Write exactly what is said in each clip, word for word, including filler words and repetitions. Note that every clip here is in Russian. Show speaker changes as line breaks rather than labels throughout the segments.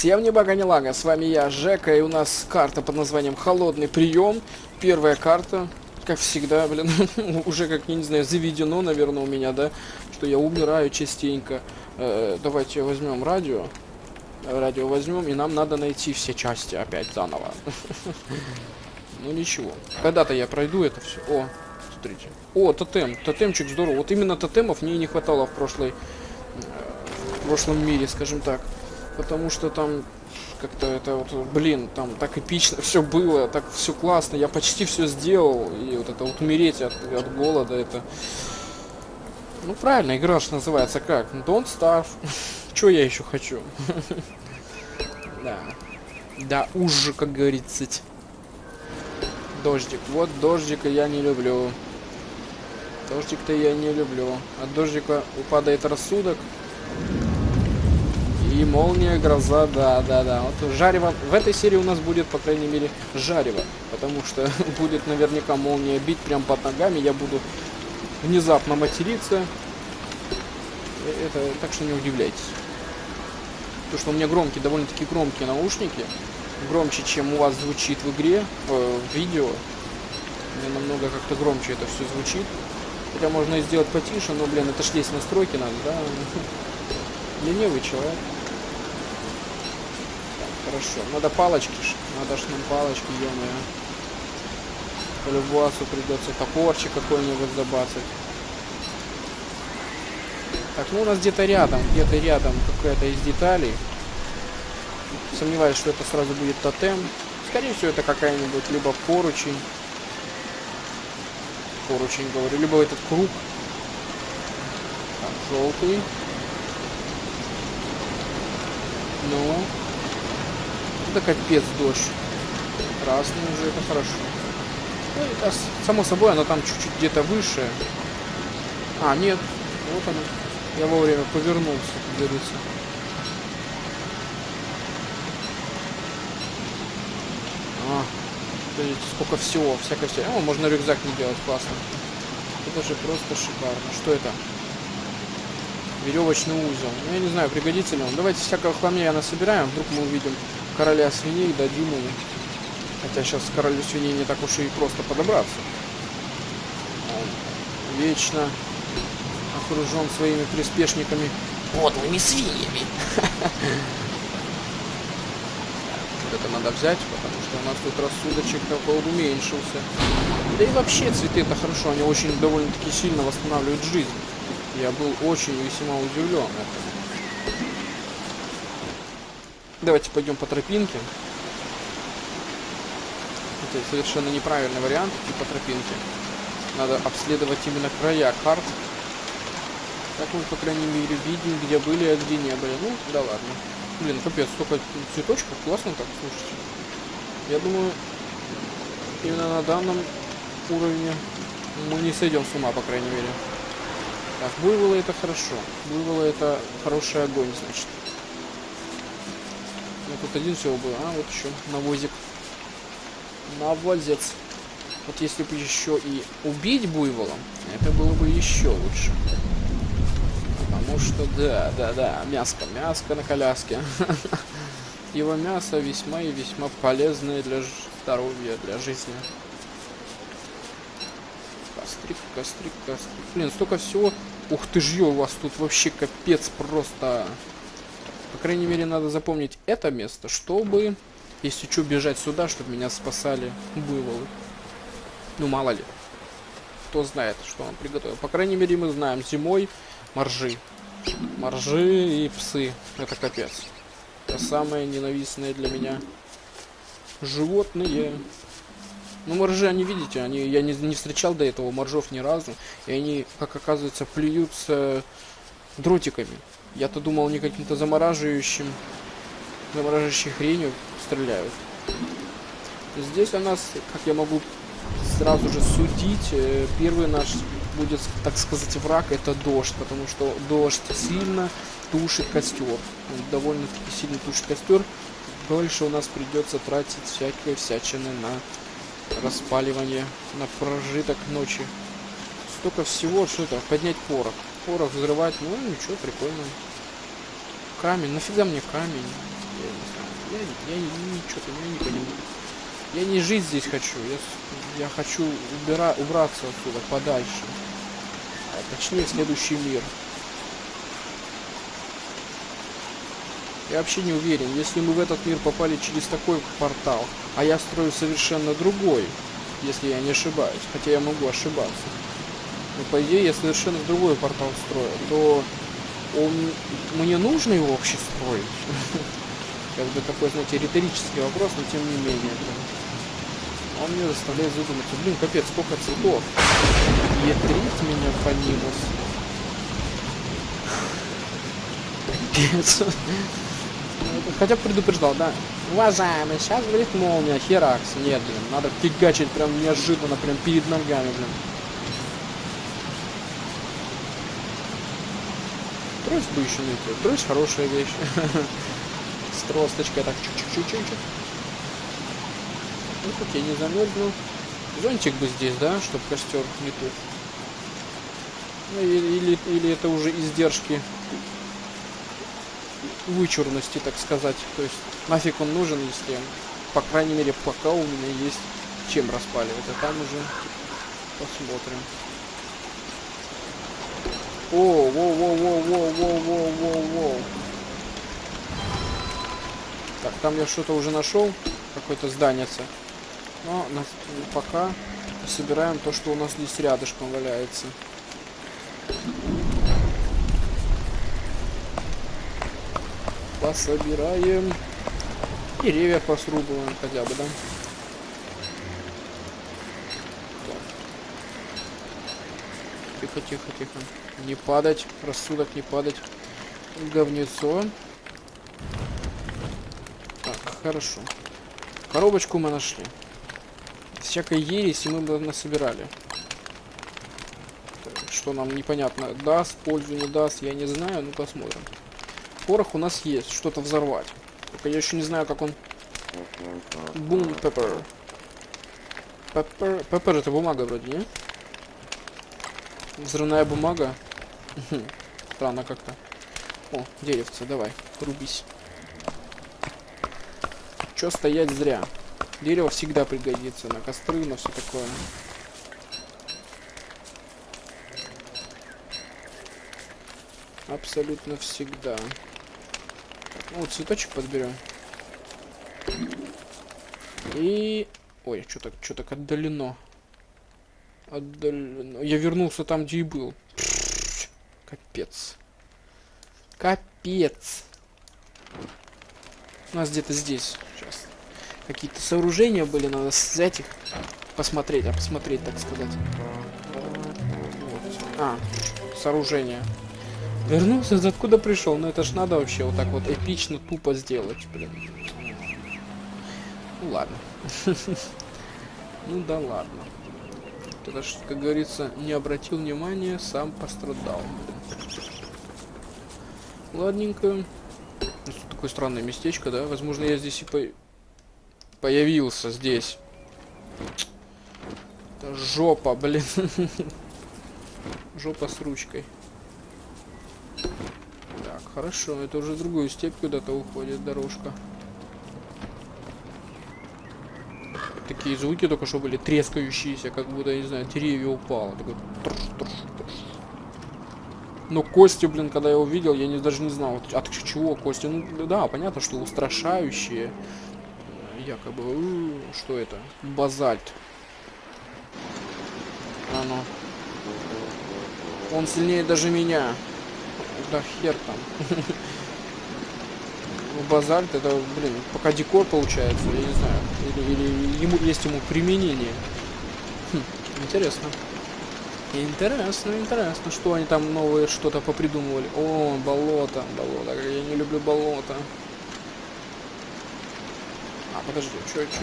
Всем не бага, не лага, с вами я, Жека, и у нас карта под названием Холодный прием. Первая карта, как всегда, блин, уже как, я не знаю, заведено, наверное, у меня, да, что я умираю частенько. Э, давайте возьмем радио. Радио возьмем, и нам надо найти все части опять заново. Ну ничего. Когда-то я пройду это все. О, смотрите. О, тотем. Тотемчик здорово. Вот именно тотемов мне и не хватало в прошлой... В прошлом мире, скажем так. Потому что там как-то это вот, блин, там так эпично все было, так все классно, я почти все сделал, и вот это вот умереть от, от голода, это... Ну правильно, игра ж называется как? Don't Starve. Чё я еще хочу? Да. Да уж, как говорится. Дождик. Вот дождика я не люблю. Дождик-то я не люблю. От дождика упадает рассудок. И молния, гроза, да, да, да. Вот жарево. В этой серии у нас будет, по крайней мере, жарево. Потому что будет наверняка молния бить прям под ногами. Я буду внезапно материться. Это, так что не удивляйтесь. Потому что у меня громкие, довольно-таки громкие наушники. Громче, чем у вас звучит в игре, э, в видео. У меня намного как-то громче это все звучит. Хотя можно и сделать потише, но, блин, это ж есть настройки надо, да? Ленивый человек. Так, хорошо. Надо палочки ж. Надо ж нам палочки, ё-моё. По-любому придется топорчик какой-нибудь забацать. Так, ну у нас где-то рядом, где-то рядом какая-то из деталей. Сомневаюсь, что это сразу будет тотем. Скорее всего, это какая-нибудь либо поручень. Поручень, говорю, либо этот круг. Так, желтый. Ну. Это капец дождь. Красный уже, это хорошо. Ну, это, само собой, оно там чуть-чуть где-то выше. А, нет. Вот оно. Я вовремя повернулся, как говорится. А, смотрите, сколько всего, всякое все. О, можно рюкзак не делать, классно. Это же просто шикарно. Что это? Веревочный узел. Ну, я не знаю, пригодится ли он. Давайте всякого хламья насобираем. Вдруг мы увидим короля свиней, дадим ему. Хотя сейчас королю свиней не так уж и просто подобраться. Он вечно окружен своими приспешниками, подлыми свиньями. Вот это надо взять, потому что у нас тут рассудочек такой уменьшился. Да и вообще цветы это хорошо, они очень довольно-таки сильно восстанавливают жизнь. Я был очень весьма удивлен этому. Давайте пойдем по тропинке. Это совершенно неправильный вариант идти по тропинке. Надо обследовать именно края карт. Так мы, по крайней мере, видим, где были, а где не были. Ну, да ладно. Блин, капец, столько цветочков, классно так, слушайте. Я думаю, именно на данном уровне мы не сойдем с ума, по крайней мере. Так, буйволы это хорошо. Буйволы это хороший огонь, значит. Ну, тут один всего был, а вот еще навозик. Навозец. Вот если бы еще и убить буйвола, это было бы еще лучше. Потому что, да, да, да, мяско, мяско на коляске. Его мясо весьма и весьма полезное для здоровья, для жизни. Кострик, кострик, кострик. Блин, столько всего. Ух ты ж, у вас тут вообще капец просто. По крайней мере, надо запомнить это место, чтобы, если что, бежать сюда, чтобы меня спасали буйволы. Ну, мало ли. Кто знает, что он приготовил. По крайней мере, мы знаем, зимой моржи. Моржи и псы. Это капец. Это самое ненавистное для меня животные. Ну, моржи, они, видите, они, я не, не встречал до этого моржов ни разу. И они, как оказывается, плюются дротиками. Я-то думал, они каким-то замораживающим, замораживающей хренью стреляют. Здесь у нас, как я могу сразу же судить, первый наш будет, так сказать, враг, это дождь, потому что дождь сильно тушит костер. Он довольно-таки сильно тушит костер. Больше у нас придется тратить всякие всячины на распаливание, на прожиток ночи. Столько всего, что это, поднять порох. Порох взрывать, ну ничего, прикольно. Камень, нафига мне камень? Я не знаю. Я, я, я что-то я не понимаю. Я не жить здесь хочу. Я, я хочу убира, убраться отсюда подальше. А точнее, в следующий мир. Я вообще не уверен, если мы в этот мир попали через такой портал, а я строю совершенно другой, если я не ошибаюсь, хотя я могу ошибаться. Но по идее я совершенно другой портал строю, то он... мне нужно его вообще строить? Как бы такой, знаете, риторический вопрос, но тем не менее. Он мне заставляет задуматься. Блин, капец, сколько цветов. Етрит меня по минус. Капец. Хотя бы предупреждал, да? Уважаемый, сейчас будет молния, херакс. Нет, блин, надо фигачить прям неожиданно, прям перед ногами, блин. Трость бы еще найти. Трость хорошая вещь. С тросточкой так чуть-чуть-чуть-чуть. Ну, как я не замерзну. Зонтик бы здесь, да, чтобы костер не тух. Ну, или, или, или это уже издержки вычурности, так сказать. То есть нафиг он нужен, если, по крайней мере, пока у меня есть чем распаливать. А там уже посмотрим. О, воу, воу, воу, воу, воу, воу, воу, воу. Так, там я что-то уже нашел, какое-то зданице. Но на, пока собираем то, что у нас здесь рядышком валяется. Пособираем. Деревья посрубываем хотя бы, да? Тихо, тихо, тихо. Не падать. Рассудок не падать. Говнецо. Так, хорошо. Коробочку мы нашли. Всякой ереси мы бы насобирали. Что нам непонятно. Даст, пользу не даст, я не знаю, ну посмотрим. Порох у нас есть, что-то взорвать. Только я еще не знаю, как он... Бум, пеппер. Пеппер... Пеппер это бумага вроде, не? Взрывная бумага. Странно как-то. О, деревце, давай, рубись. Чё стоять зря? Дерево всегда пригодится на костры, на все такое. Абсолютно всегда. Ну, вот цветочек подберем. И... Ой, что так, что так отдалено. Отдалено. Я вернулся там, где и был. Капец. Капец. У нас где-то здесь сейчас какие-то сооружения были, надо взять их, посмотреть, а посмотреть, так сказать. Вот. А, сооружение. Вернулся, откуда пришел? Ну это ж надо вообще вот так вот эпично, тупо сделать, блин. Ну ладно. Ну да ладно. Это ж, как говорится, не обратил внимания, сам пострадал. Ладненько. Тут такое странное местечко, да? Возможно, я здесь и по... появился здесь. Это жопа, блин. Жопа с ручкой. Так, хорошо. Это уже в другую степь куда-то уходит дорожка. Такие звуки только что были трескающиеся, как будто, я не знаю, деревья упало. Такой... Но кости, блин, когда я увидел, я не, даже не знал, от чего кости. Ну, да, понятно, что устрашающие. Якобы, у-у-у, что это? Базальт. А ну. Он сильнее даже меня. Да хер там. Базальт, это, блин, пока декор получается, я не знаю. Или, или ему есть ему применение. Хм, интересно. Интересно, интересно, что они там новые что-то попридумывали. О, болото, болото, я не люблю болото. А, подожди, что, что?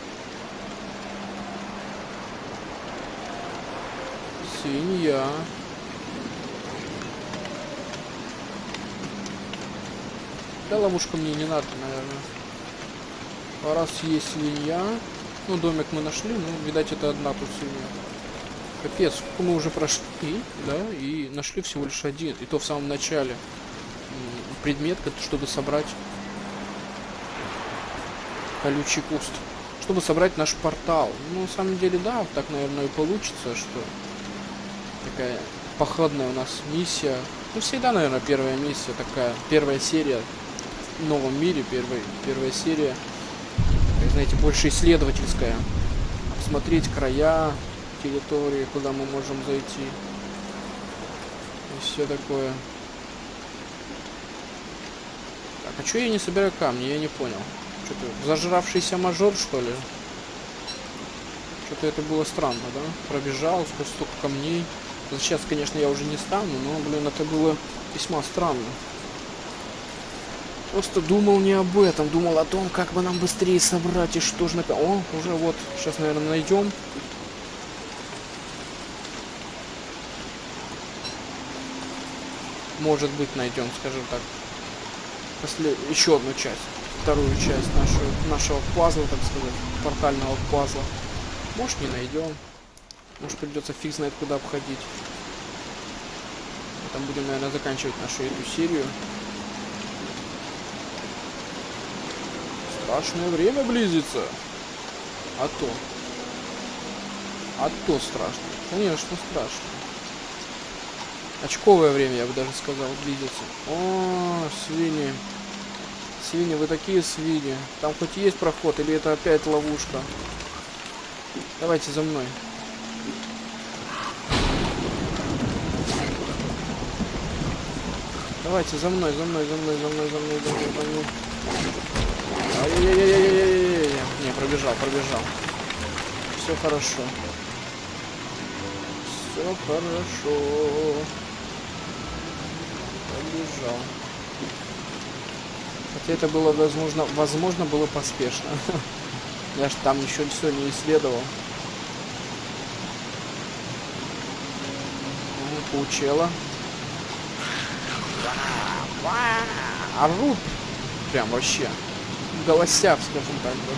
Свинья. Да, ловушка мне не надо, наверное. А раз есть свинья... Ну, домик мы нашли, ну, видать, это одна тут свинья. Капец, сколько мы уже прошли, да, и нашли всего лишь один. И то в самом начале. Предмет, чтобы собрать Колючий куст. Чтобы собрать наш портал. Ну, на самом деле, да, так, наверное, и получится, что такая походная у нас миссия. Ну, всегда, наверное, первая миссия такая. Первая серия в новом мире. Первая, первая серия. Знаете, больше исследовательская. Смотреть края, территории, куда мы можем зайти. И все такое. Так, а что я не собираю камни? Я не понял. Что-то зажравшийся мажор, что ли? Что-то это было странно, да? Пробежал, сквозь столько камней. Сейчас, конечно, я уже не стану, но, блин, это было весьма странно. Просто думал не об этом, думал о том, как бы нам быстрее собрать и что же на... О, уже вот, сейчас, наверное, найдем. Может быть, найдем, скажем так. После... Еще одну часть. Вторую часть нашего, нашего пазла, так сказать. Портального пазла. Может, не найдем. Может, придется фиг знает куда обходить. Там будем, наверное, заканчивать нашу эту серию. Страшное время близится. А то. А то страшно. Конечно, страшно. Очковое время, я бы даже сказал, близится. О, свиньи. Свиньи, вы такие свиньи. Там хоть есть проход, или это опять ловушка? Давайте за мной. Давайте за мной, за мной, за мной, за мной, за мной, за мной, за мной. Ай-яй-яй-яй-яй-яй-яй. Не, пробежал, пробежал. Все хорошо. Все хорошо. Пробежал. Хотя это было возможно, возможно было поспешно. Я ж там еще все не исследовал. Поучела. Орут. Прям вообще. Голосят, скажем так. Да.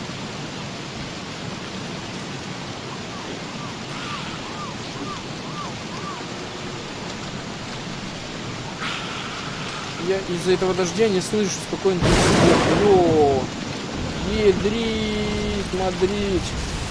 Я из-за этого дождя не слышу, спокойно. О, ядрить, мадрить.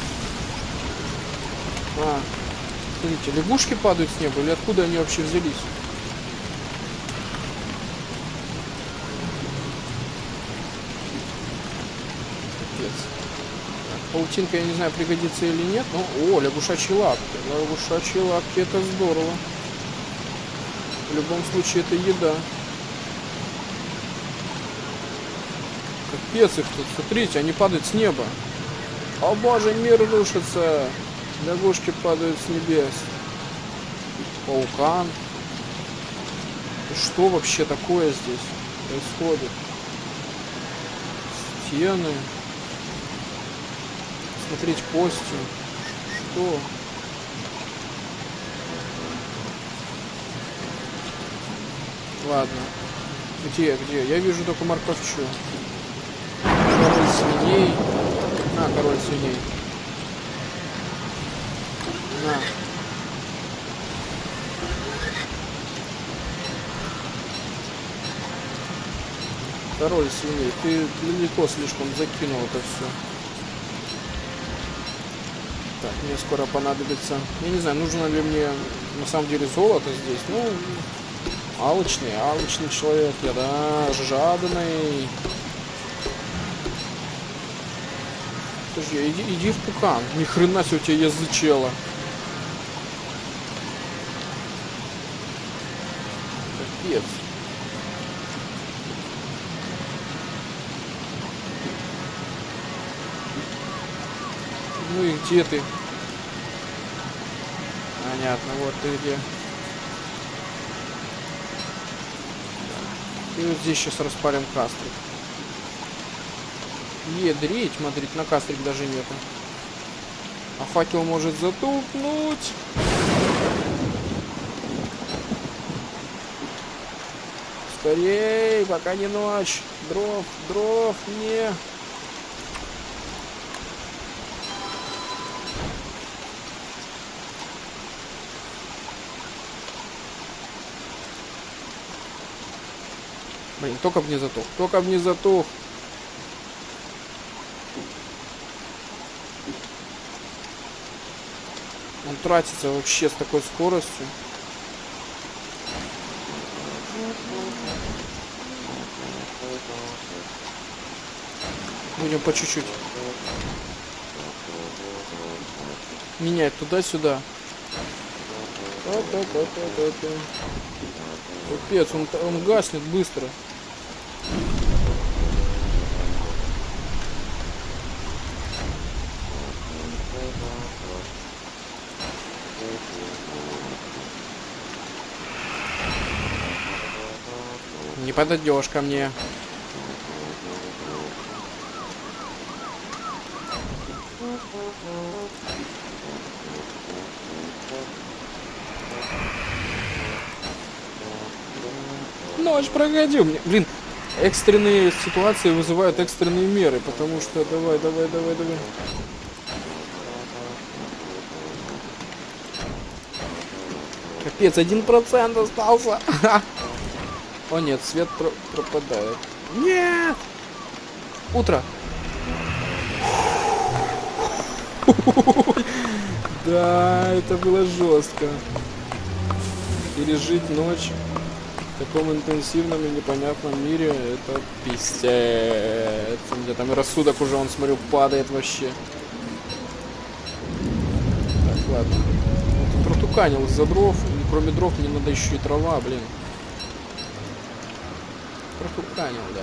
А, смотрите, лягушки падают с неба, или откуда они вообще взялись? Паутинка, я не знаю, пригодится или нет, но... О, лягушачьи лапки. Лягушачьи лапки, это здорово. В любом случае, это еда. Капец их тут, смотрите, они падают с неба. О боже, мир рушится. Лягушки падают с небес. Паукан. Что вообще такое здесь происходит? Стены. Смотреть кости. Что? Ладно. Где, где? Я вижу только морковчу. Король свиней. На, король свиней. На. Король свиней. Ты далеко слишком закинул это все. Так, мне скоро понадобится. Я не знаю, нужно ли мне на самом деле золото здесь. Ну, алчный, алчный человек. Я, да, жадный. Подожди, иди, иди в пукан. Ни хрена себе у тебя язычело. Капец. Ну и где ты? Понятно, вот ты где. И вот здесь сейчас распалим кастрик. Ядрить, смотрите, на кастрик даже нету. А факел может затухнуть. Скорей, пока не ночь. Дров, дров, не. Блин, только б не затух, только б не затух. Он тратится вообще с такой скоростью. Будем по чуть-чуть менять туда-сюда. Капец, он, он гаснет быстро. Не подойдешь ко мне. Ночь проходил. Мне, блин, экстренные ситуации вызывают экстренные меры, потому что давай, давай, давай, давай. Капец, один процент остался. О нет, свет про пропадает. Нет! Утро. Да, это было жестко. Пережить ночь в таком интенсивном и непонятном мире, это пиздец. У меня там и рассудок уже, он, смотрю, падает вообще. Так, ладно. Вот протуканил из-за дров. И кроме дров мне надо еще и трава, блин. Протуканил, да.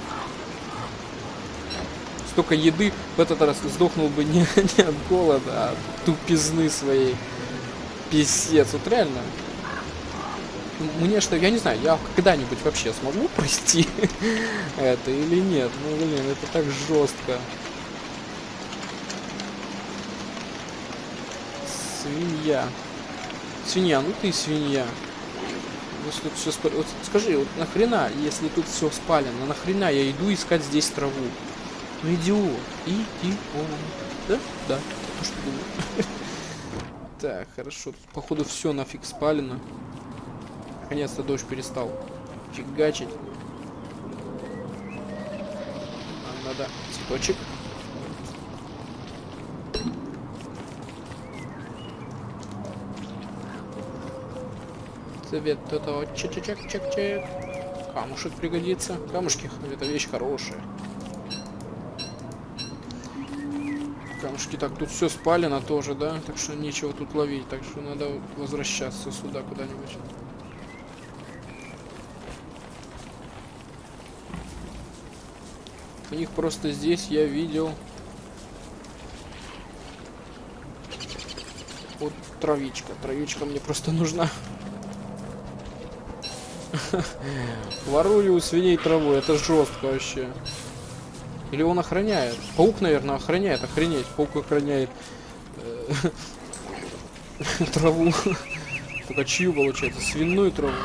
Столько еды, в этот раз сдохнул бы не, не от голода, а от тупизны своей. Пиздец, вот реально. Мне что, я не знаю, я когда-нибудь вообще смогу простить это или нет. Ну, блин, это так жестко. Свинья. Свинья, ну ты свинья. Если тут все спалено. Вот скажи, вот нахрена, если тут все спалено, нахрена я иду искать здесь траву? Ну идиот. Идиот. Да? Да. То, что думаю. Так, хорошо. Тут, походу, все нафиг спалено. Наконец-то дождь перестал фигачить. Нам надо цветочек. Цветочек, чек-чек-чек. Камушек пригодится. Камушки — это вещь хорошая. Камушки. Так, тут все спалено тоже, да? Так что нечего тут ловить. Так что надо возвращаться сюда куда-нибудь. У них просто здесь я видел вот травичка. Травичка мне просто нужна. Ворую у свиней траву. Это жестко вообще. Или он охраняет? Паук, наверное, охраняет. Охренеть. Паук охраняет траву. Только чью, получается? Свиную траву.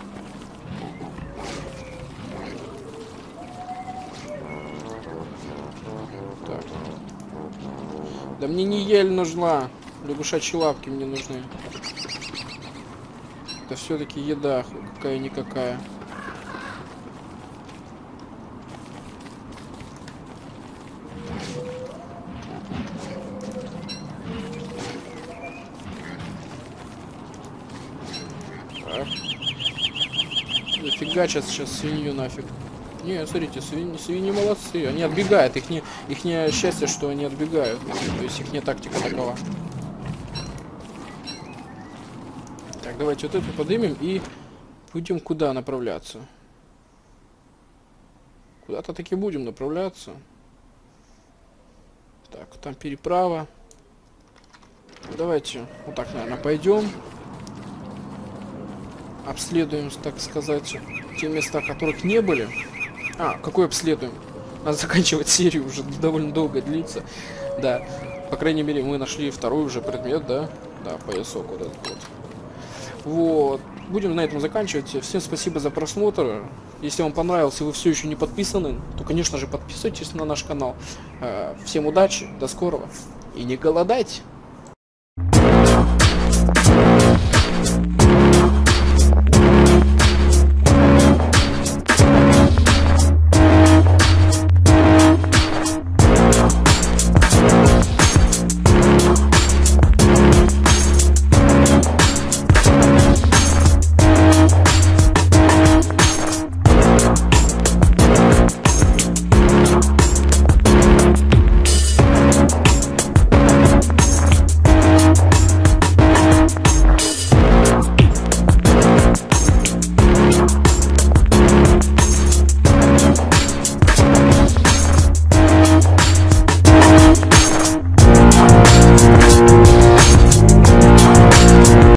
Так. Да мне не ель нужна. Лягушачьи лапки мне нужны. Это все-таки еда какая-никакая. Так. Зафигачат сейчас свинью нафиг. Не, смотрите, свиньи, свиньи молодцы. Они отбегают. Их не, их не счастье, что они отбегают. То есть их не тактика такова. Так, давайте вот эту поднимем и будем куда направляться? Куда-то таки будем направляться. Так, там переправа. Давайте вот так, наверное, пойдем. Обследуем, так сказать, те места, которых не были. А, какой обследуем? Надо заканчивать серию, уже довольно долго длится. Да, по крайней мере, мы нашли второй уже предмет, да? Да, поясок вот этот вот. Вот. Будем на этом заканчивать. Всем спасибо за просмотр. Если вам понравился и вы все еще не подписаны, то, конечно же, подписывайтесь на наш канал. Всем удачи, до скорого и не голодайте!